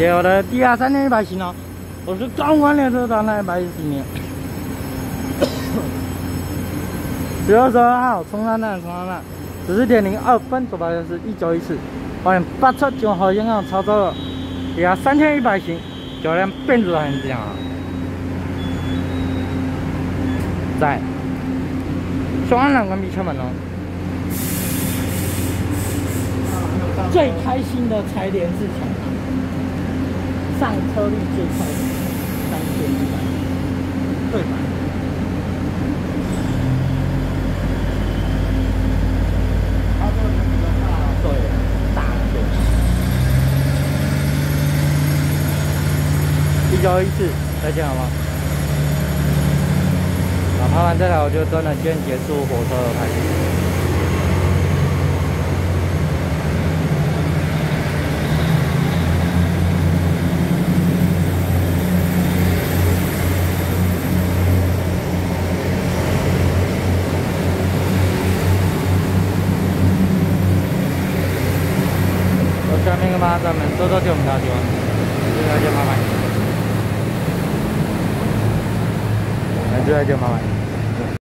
接我的第3.100型哦，我是刚换的这张110年。12月12号冲上岸，14.02分，走到就是1914，发现8车9号烟缸操作了，第3.100型，脚量变质很强啊，在双安栏关闭车门哦。最开心的踩点是抢上车率最快的3100，对吧？对，大对。1914，再见好吗？拍完这条我就真的先结束火车的开始。下面个马咱们多就我们大地方，这个就麻烦，这个就麻烦。